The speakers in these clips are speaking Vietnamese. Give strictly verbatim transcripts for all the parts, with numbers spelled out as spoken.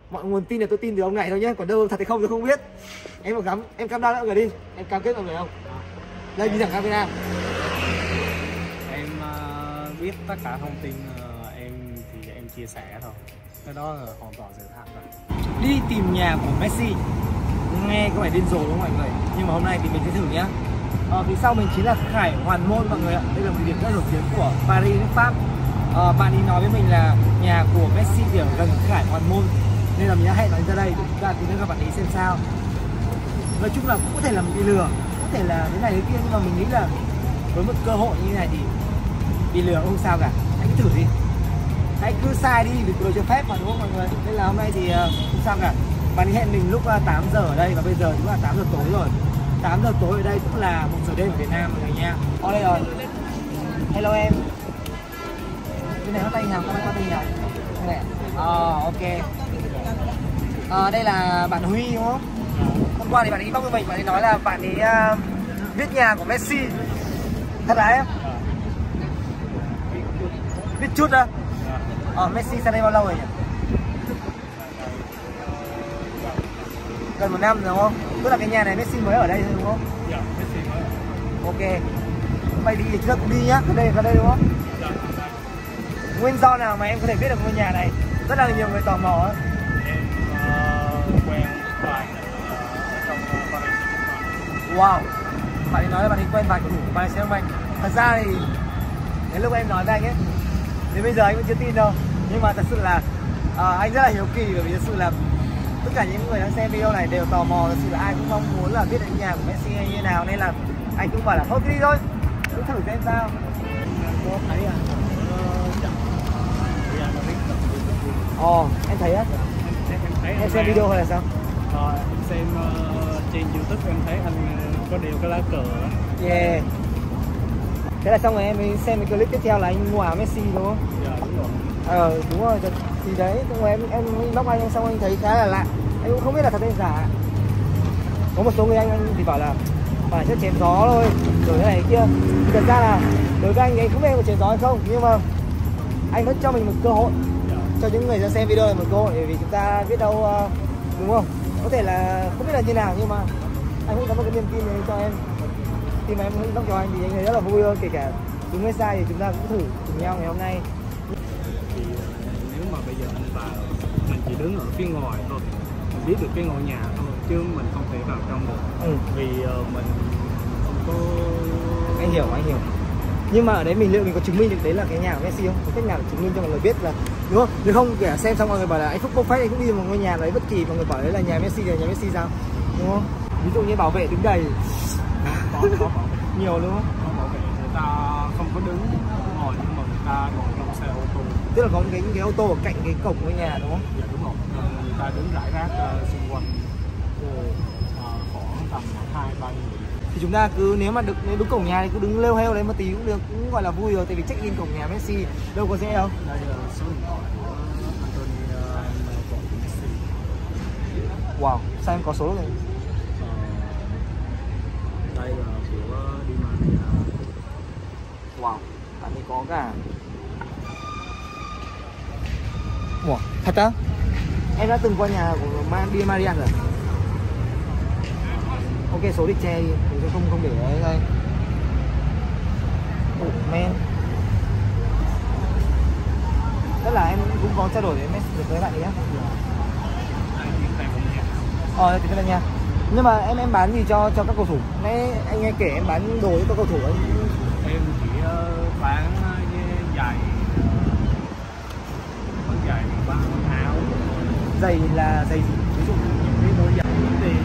Mọi nguồn tin là tôi tin từ ông này thôi nhé, còn đâu thật thì không tôi không biết. Em một cắm, em cam đoan mọi người đi, em cam kết mọi người không? Đây đi thẳng camera. Em uh, biết tất cả thông tin uh, em thì em chia sẻ thôi. Cái đó là hoàn toàn sự thật rồi. Đi tìm nhà của Messi nghe có vẻ điên rồ đúng không mọi người? Nhưng mà hôm nay thì mình sẽ thử nhá. Ờ, phía sau mình chính là Khải Hoàn Môn mọi người ạ. Đây là một địa điểm rất nổi tiếng của Paris, nước Pháp. Ờ, bạn ấy nói với mình là nhà của Messi thì ở gần Khải Hoàn Môn, nên là mình đã hẹn bạn ấy ra đây để chúng ta tìm đến gặp bạn ấy xem sao. Nói chung là cũng có thể là bị lừa, có thể là thế này thế kia, nhưng mà mình nghĩ là với một cơ hội như thế này thì bị lừa không sao cả. Hãy cứ thử đi, hãy cứ sai đi vì tôi cho phép mà đúng không mọi người? Nên là hôm nay thì uh, không sao cả. Bạn ấy hẹn mình lúc uh, tám giờ ở đây và bây giờ cũng là tám giờ tối rồi. tám giờ tối ở đây cũng là một giờ đêm ở Việt Nam mọi người nha. Ở đây rồi. Hello em. Bên này có tay nào, có tay nào? Này. Ờ, ok. Ờ, đây là bạn Huy đúng không? Hôm qua thì bạn ấy bóc với mình, bạn ấy nói là bạn ấy uh, biết nhà của Messi. Thật đấy em? Biết chút đó. Ờ, Messi sang đây bao lâu rồi nhỉ? Gần một năm rồi đúng không? Tức là cái nhà này Messi mới ở đây thôi đúng không? Dạ, Messi mới ở. Ok. Mày đi thì chúng ta cũng đi nhá, ở đây, ở đây đúng không? Dạ, dạ. Nguyên do nào mà em có thể biết được ngôi nhà này? Rất là nhiều người tò mò ấy. Em uh, quen vài ở trong Paris. Wow. Bạn ấy nói là bạn ấy quen vài cầu thủ của Paris Saint-Germain. Thật ra thì đến lúc em nói với anh ấy, đến bây giờ anh vẫn chưa tin đâu. Nhưng mà thật sự là uh, anh rất là hiếu kỳ, bởi vì thật sự là tất cả những người đang xem video này đều tò mò, thật sự là ai cũng mong muốn là biết được nhà của Messi hay như nào, nên là anh cũng bảo là thôi cứ đi thôi, cứ thử xem sao. Có thấy anh ở trận Real Madrid. Ồ, em thấy á? Em, em thấy Em xem video hay là sao? Ờ, em xem uh, trên YouTube em thấy anh uh, có đeo cái lá cờ đó. Yeah. Thế là xong rồi em mới xem cái clip tiếp theo là anh mua áo Messi đúng không? Dạ đúng rồi. Ờ đúng rồi, thì đấy, xong rồi em em inbox anh xong anh thấy khá là lạ. Anh cũng không biết là thật hay giả. Có một số người anh, anh thì bảo là phải sẽ chém gió thôi, rồi thế này kia. Thì thật ra là đối với anh ấy không biết có chém gió hay không, nhưng mà anh vẫn cho mình một cơ hội, Dạ. cho những người đang xem video này một cơ hội, bởi vì chúng ta biết đâu uh, đúng không? Có thể là không biết là như nào, nhưng mà anh cũng có một cái niềm tin này cho em. Khi mà em inbox cho anh thì anh thấy rất là vui hơn, kể cả đúng hay sai thì chúng ta cũng thử cùng nhau ngày hôm nay. Thì nếu mà bây giờ anh vào, mình chỉ đứng ở phía ngoài thôi, mình biết được cái ngôi nhà thôi, chứ mình không thể vào trong được. Ừ. Vì uh, mình không có. Anh hiểu, anh hiểu. Nhưng mà ở đấy mình liệu mình có chứng minh được đấy là cái nhà của Messi không? Có cách nào để chứng minh cho mọi người biết là đúng không? Nếu không kể xem xong mọi người bảo là anh Phúc Bốc Phách anh cũng đi vào ngôi nhà đấy bất kỳ, mọi người bảo đấy là nhà Messi thì là nhà Messi sao? Đúng không? Ví dụ như bảo vệ đứng đầy. Có, có bảo vệ. Nhiều đúng không? Có bảo vệ, người ta không có đứng ngồi nhưng mà người ta ngồi trong xe ô tô. Tức là có cái cái ô tô ở cạnh cái cổng ngôi nhà đúng không? Dạ đúng rồi. Người ta đứng rải rác uh, xung quanh uh, khoảng tầm hai ba người. Thì chúng ta cứ nếu mà được nếu đúng cổng nhà thì cứ đứng lêu hêu đấy một tí cũng được, cũng gọi là vui rồi, tại vì check in cổng nhà Messi đâu có dễ đâu. Đây là số điện thoại của Anthony uh, Messi. Wow, sao em có số rồi? Uh, đây là của Di Maria. Wow, bạn ấy có cả. Wow, thật á? Em đã từng qua nhà của Di Maria rồi? Ok, số địch che đi, mình sẽ không không để đấy đây. Oh man. Tức là em cũng có trao đổi với Messi với bạn ấy á. Ờ, thì thế là nha. Nhưng mà em em bán gì cho cho các cầu thủ? Nãy anh nghe kể em bán đồ cho các cầu thủ ấy. Em chỉ uh, bán uh, giày, bán giày, bán áo. Giày là giày gì? Ví dụ những cái đôi giày những tiền,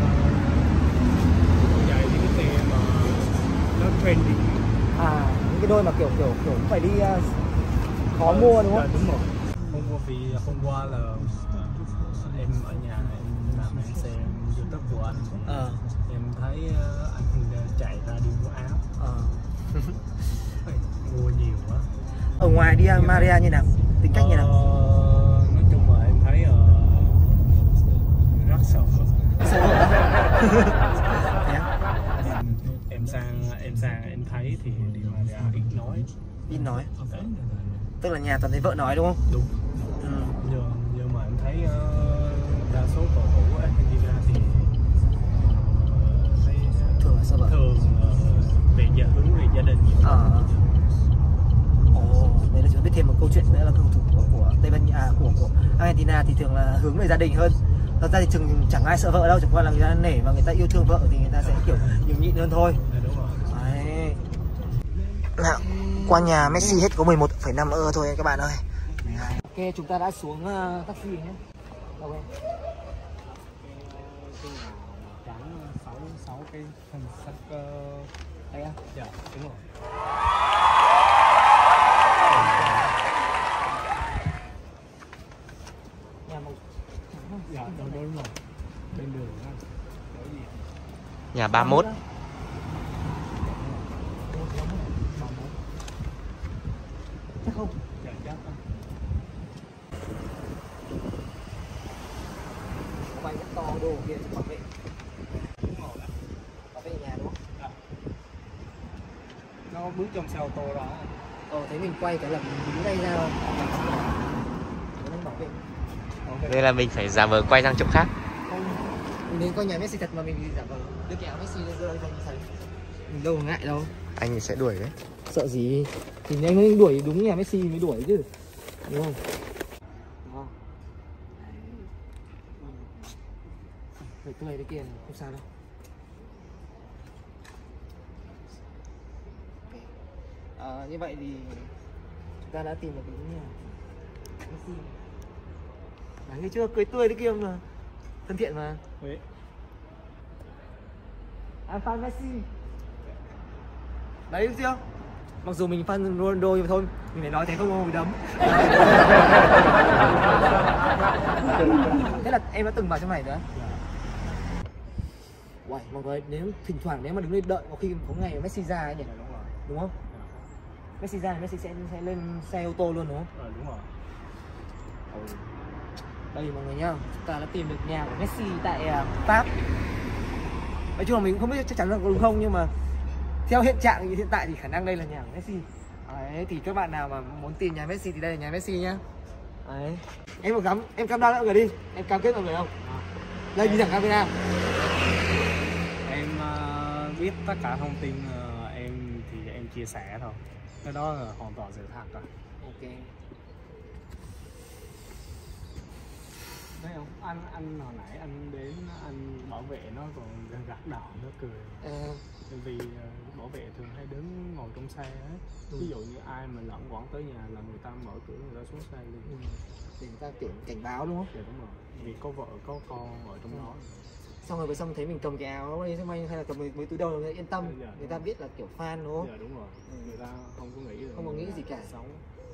đôi giày những cái tiền mà nó trendy. À, những cái đôi mà kiểu kiểu kiểu phải đi uh, khó mua đúng không? Đúng rồi. Hôm qua vì hôm qua là em ở nhà em làm em xem YouTube của anh. Ờ. Em thấy uh, anh chạy ra đi mua áo. Ờ. Mua nhiều quá. Ở ngoài đi Maria như nào? Tính cách như nào? Ờ, nói chung là em thấy uh, rất sợ. em, em sang em sang em thấy thì đi Maria ít nói. Ít nói. Tức là nhà toàn thấy vợ nói đúng không? Đúng. Ừ. Nhưng, nhưng mà em thấy uh, thì thường là hướng về gia đình hơn. Thật ra thì chừng chẳng ai sợ vợ đâu, chẳng qua là người ta nể và người ta yêu thương vợ thì người ta sẽ kiểu nhường nhịn hơn thôi. Đấy. Nào, qua nhà Messi hết có mười một phẩy năm euro thôi các bạn ơi. Ok, chúng ta đã xuống uh, taxi nhé. Đâu em? sáu cái hình sắc đây á? Dạ, đúng rồi. Nhà một Dạ, đúng, đúng rồi. Bên đường á. Nhà ba mươi mốt. Chắc không? Dạ, chắc không. Có bánh rất to đồ kia cho bảo vệ. Đúng rồi. Bảo vệ nhà đúng không? Dạ. Nó bước trong xe ô tô đó. Ờ, thấy mình quay cái là mình đứng đây ra không? Nó bảo vệ. Nên là mình phải giả vờ quay sang chỗ khác. Không, mình đến coi nhà Messi thật mà mình giả vờ đưa kẹo Messi lên rơi không thấy. Mình đâu có ngại đâu. Anh sẽ đuổi đấy. Sợ gì? Thì anh mới đuổi đúng nhà Messi mới đuổi chứ. Đúng không? Đúng không? Phải tươi đấy kia không sao đâu. À, như vậy thì chúng ta đã tìm được đúng nhà Messi. Đấy, thấy chưa? Cười tươi đấy kia mà. Thân thiện mà. Đấy. I'm fan Messi. Đấy được chưa? Mặc dù mình fan Ronaldo nhưng mà thôi, mình phải nói thế không bị đấm. Thế là em đã từng vào trong này nữa. Uầy, mọi người nếu thỉnh thoảng nếu mà đứng lên đợi có khi có ngày Messi ra ấy nhỉ? Đúng không? Messi ra thì Messi sẽ, sẽ lên xe ô tô luôn đúng không? Ờ, đúng rồi. Ừ. Đây mọi người nhá, chúng ta đã tìm được nhà của Messi tại uh, Pháp. Nói chung là mình cũng không biết chắc chắn là có đúng không, nhưng mà theo hiện trạng như hiện tại thì khả năng đây là nhà của Messi. Đấy, thì các bạn nào mà muốn tìm nhà Messi thì đây là nhà Messi nhá. Đấy. Em có cắm, em cam đoan mọi người đi, em cam kết mọi người không? Đây đi thẳng camera. Em uh, biết tất cả thông tin uh, em thì em chia sẻ thôi. Cái đó là hoàn toàn sự thật rồi. Ok. Thấy không? Anh anh hồi nãy anh đến anh bảo vệ nó còn gật đầu nó cười. À. Vì uh, bảo vệ thường hay đứng ngồi trong xe ấy. Ừ. Ví dụ như ai mà lẫn quẩn tới nhà là người ta mở cửa người ta xuống xe liền. Ừ. Để người ta kiểu cảnh báo đúng không? Dạ đúng rồi. Vì có vợ có con ở trong ừ. đó. Xong rồi xong thấy mình cầm cái áo đây xem anh hay là cầm mấy túi đầu người ta yên tâm. Dạ, dạ, người ta biết là kiểu fan đúng không? Dạ đúng rồi. Ừ. Người ta không có nghĩ là không có nghĩ gì cả. Sống.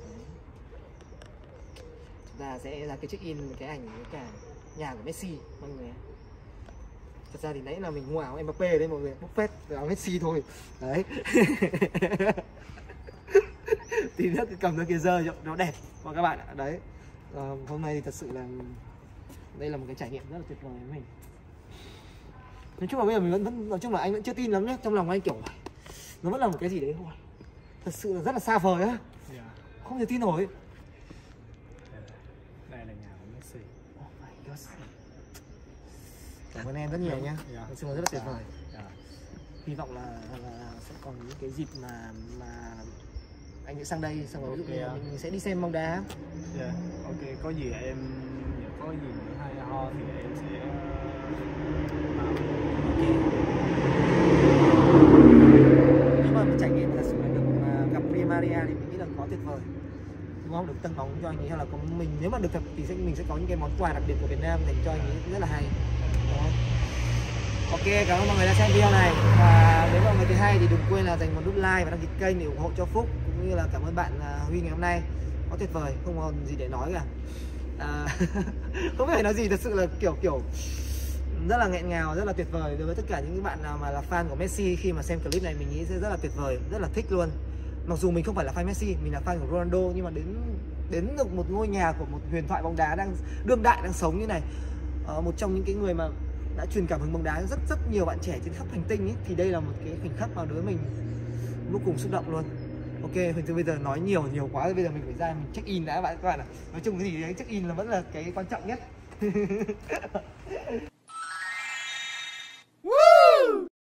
Chúng ta sẽ ra cái check in cái ảnh với cả nhà của Messi mọi người. Thật ra thì nãy là mình mua áo Mbappé ở đây mọi người, bốc phét áo Messi thôi. Đấy. Tí nữa cầm nó kia dơ nó đẹp của các bạn ạ. Đấy. À, hôm nay thì thật sự là đây là một cái trải nghiệm rất là tuyệt vời với mình. Nói chung là bây giờ mình vẫn, vẫn nói chung là anh vẫn chưa tin lắm nhé, trong lòng anh kiểu nó vẫn là một cái gì đấy thôi. Thật sự là rất là xa vời á. Yeah. Không thể tin nổi. Đây là nhà của Messi. Oh my God. Cảm ơn em rất nhiều nhá. Nói chung là rất là tuyệt vời. Yeah. Hy vọng là, là sẽ còn những cái dịp mà mà anh sẽ sang đây, xong rồi ví dụ như là mình sẽ đi xem bóng đá. Yeah. Ok, có gì em có gì hay ho thì em sẽ bảo. Ok. Nếu mà trải nghiệm thật sự là được gặp Di Maria thì mình nghĩ là có tuyệt vời. Đúng không? Được tân bóng cho anh ấy, hay là có mình nếu mà được thật thì sẽ mình sẽ có những cái món quà đặc biệt của Việt Nam dành cho anh ấy rất là hay. Đó. Ok, cảm ơn mọi người đã xem video này. Và nếu mọi người thấy hay thì đừng quên là dành một nút like và đăng ký kênh để ủng hộ cho Phúc, cũng như là cảm ơn bạn Huy ngày hôm nay. Có tuyệt vời, không còn gì để nói cả. À, không biết phải nói gì, thật sự là kiểu kiểu rất là nghẹn ngào, rất là tuyệt vời đối với tất cả những bạn nào mà là fan của Messi. Khi mà xem clip này mình nghĩ sẽ rất là tuyệt vời, rất là thích luôn. Mặc dù mình không phải là fan Messi, mình là fan của Ronaldo, nhưng mà đến đến được một ngôi nhà của một huyền thoại bóng đá đang đương đại, đang sống như này, uh, một trong những cái người mà đã truyền cảm hứng bóng đá rất rất nhiều bạn trẻ trên khắp hành tinh ấy, thì đây là một cái khoảnh khắc mà đối với mình vô cùng xúc động luôn. Ok, Huỳnh Thư bây giờ nói nhiều nhiều quá rồi, bây giờ mình phải ra mình check in đã bạn các bạn ạ. Nói chung cái gì đấy check in là vẫn là cái quan trọng nhất.